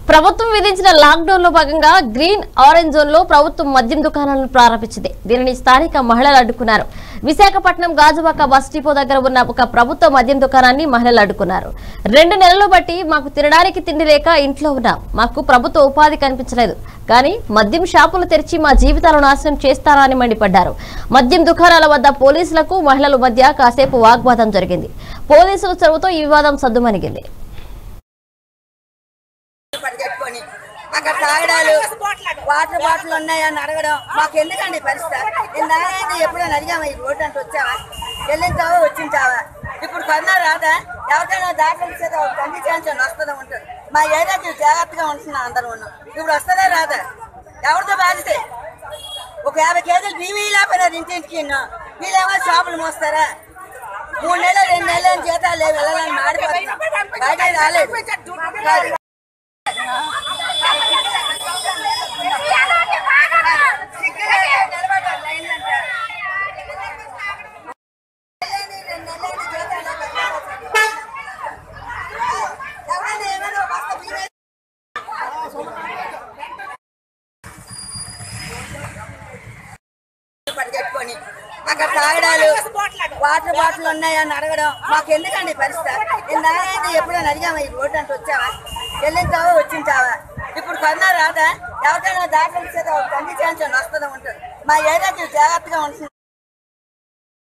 ప్రభుత్వం విధించిన లాక్డౌన్ లో భాగంగా గ్రీన్ ఆరెంజ్ జోన్ లో ప్రభుత్వం మద్యం దుకాణాలను ప్రారంభించింది. దీనిని స్థానిక మహిళలు అడ్డుకున్నారు. విశాఖపట్నం గాజువాక బస్ డిపో దగ్గర ఉన్న ఒక ప్రభుత్వ మద్యం దుకాణాన్ని మహిళలు అడ్డుకున్నారు. 2 నెలలు బట్టి మాకు తినడానికి తిండి లేక ఇంట్లో ఉన్నాం. మాకు ప్రభుత్వ ఉపాధి కనిపించలేదు. కానీ మద్యం షాపులు తెరిచి మా జీవితాలను నాశనం చేస్తారా అని మండిపడ్డారు. మద్యం దుకాణాల వద్ద పోలీసులకు మహిళల మధ్య కాసేపు వాగ్వాదం జరిగింది. పోలీసుల చొరవతో ఈ వివాదం సద్దుమణిగింది. అక్కడ తాగడాలు వాటర్ బాటిల్ ఉన్నాయని అడగడం మాకు ఎందుకండి పరిస్థితి. నేను నాయన ఎప్పుడైనా అడిగామా ఈ రోడ్డు అంటే వచ్చావా, వెళ్ళించావా, వచ్చించావా? ఇప్పుడు కన్నా రాదా? ఎవరికైనా దాఖలు చేత తల్లి చేయించండి వస్తుందా ఉంటుంది. మా ఏరియాకి జాగ్రత్తగా ఉంటున్నాం అందరూ ఉన్నాం. ఇప్పుడు వస్తుందా రాదా? ఎవరితో బాధితే 50 కేజీలు బియ్యం లేకపోయినా ఇంటింటికి వీళ్ళేమో షాపులు మోస్తారా? 3 నెలలు 2 నెలలు జీతాలు లేవు, వెళ్ళాలని మాడిపోతున్నాం. బయట రాలేదు. అక్కడ తాగడాలు వాటర్ బాటిల్ ఉన్నాయని అడగడం మాకు ఎందుకండి పరిస్థితి. నేను నాయన ఎప్పుడైనా అడిగామా ఈ రోడ్డు అంటే వచ్చావా, వెళ్ళించావా, వచ్చించావా? ఇప్పుడు కన్నా రాదా? ఎవరికైనా దాఖలు చేత తల్లి చేయించండి వస్తుందా ఉంటుంది. మా ఏరియాకి జాగ్రత్తగా ఉంటుంది.